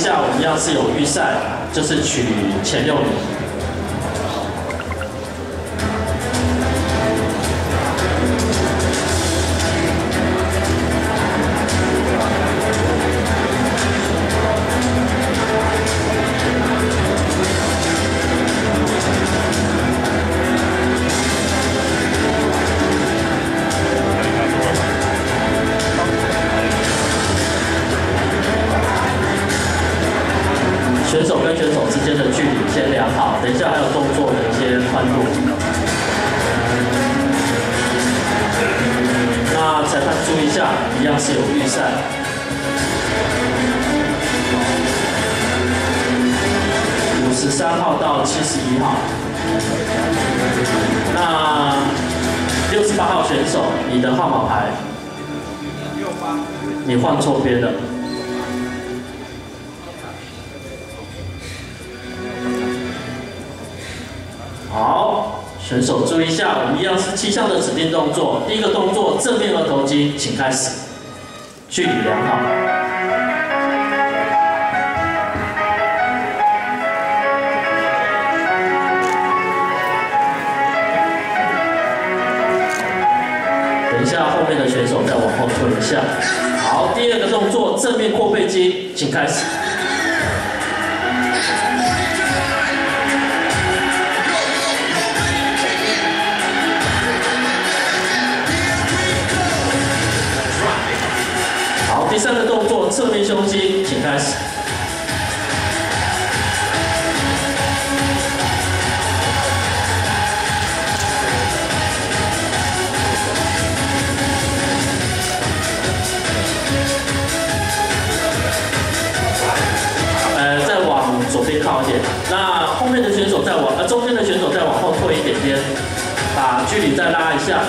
下，我们一样是有预赛，就是取前6名。 选手跟选手之间的距离先量好，等一下还有动作的一些宽度。那裁判注意一下，一样是有预赛。53号到71号。那68号选手，你的号码牌，你换错边了。 好，选手注意一下，我们一样是7项的指定动作。第一个动作正面额头肌，请开始，距离量好。等一下后面的选手再往后退一下。好，第二个动作正面阔背肌，请开始。 第3个动作，侧面胸肌，请开始。再往左边靠一点。那后面的选手再往，中间的选手再往后退一点点，把距离再拉一下。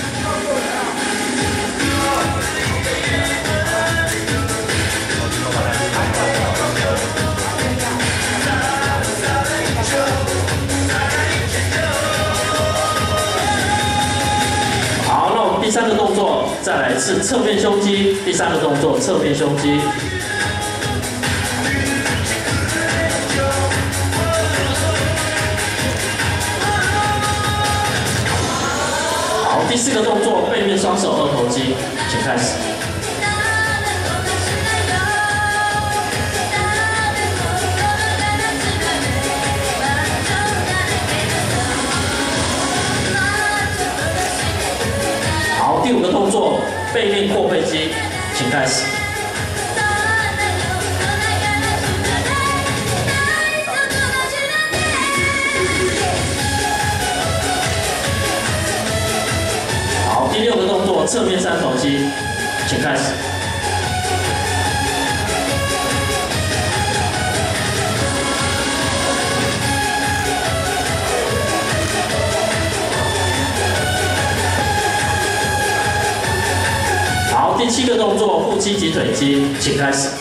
第3个动作，再来一次侧面胸肌。第3个动作，侧面胸肌。好，第4个动作，背面双手二头肌，请开始。好，第5个动作，背面阔背肌，请开始。好，第6个动作，侧面3头肌，请开始。 好，第7个动作，腹肌及腿肌，请开始。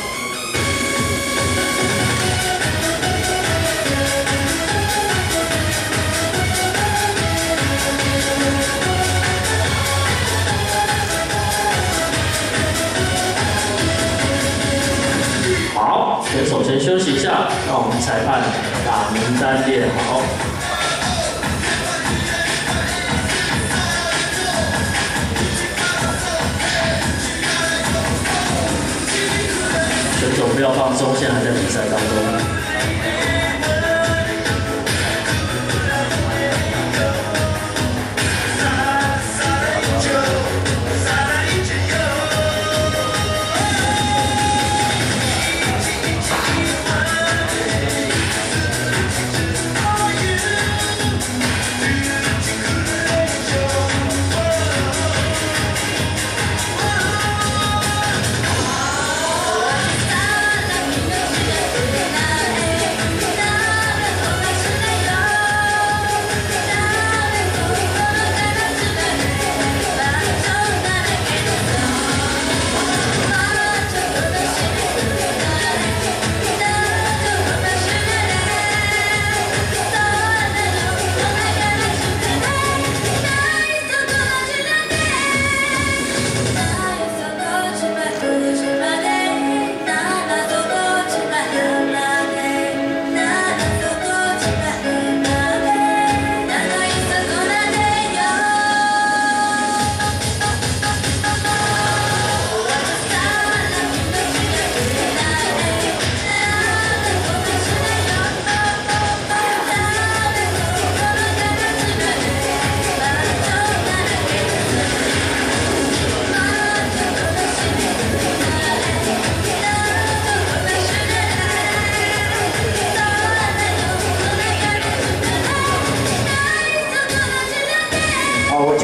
好，选手先休息一下，让我们裁判把名单列好。 选手不要放松，现在还在比赛当中。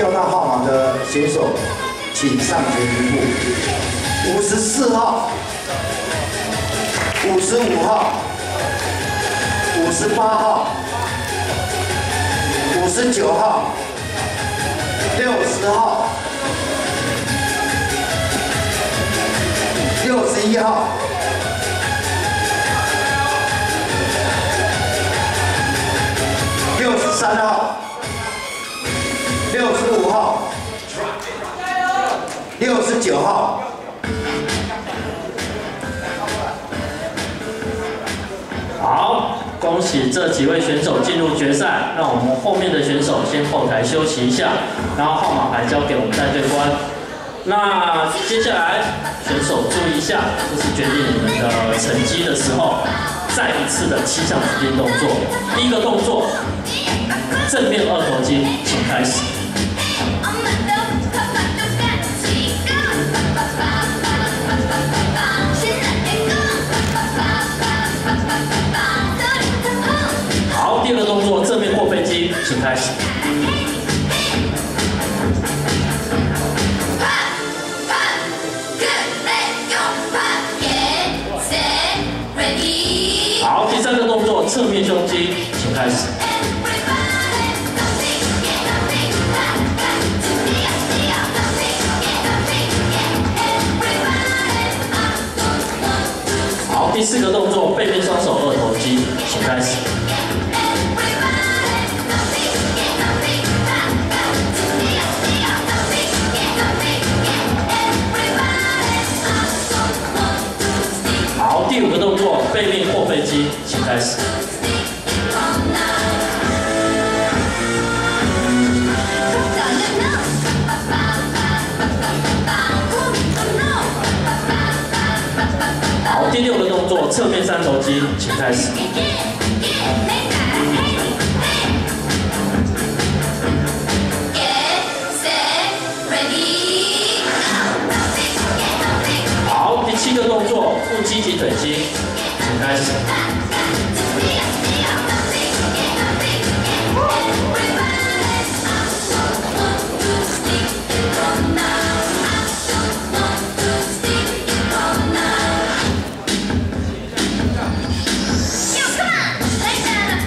标到号码的选手，请上前一步。54号、55号、58号、59号、60号、61号。 63号、65号、69号。 好，恭喜这几位选手进入决赛。让我们后面的选手先后台休息一下，然后号码牌交给我们带队官。那接下来选手注意一下，这是决定你们的成绩的时候，再一次的7项指定动作。第一个动作。 正面二头肌，请开始。好，第二个动作正面过背肌，请开始。好，第三个动作侧面胸肌，请开始。 好，第4个动作背面双手二头肌，请开始。好，第5个动作背面后背肌，请开始。 第6个动作，侧面三头肌，请开始。好，第7个动作，腹肌及腿肌，请开始。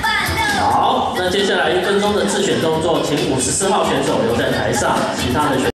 接下来1分钟的自选动作，请54号选手留在台上，其他的选手。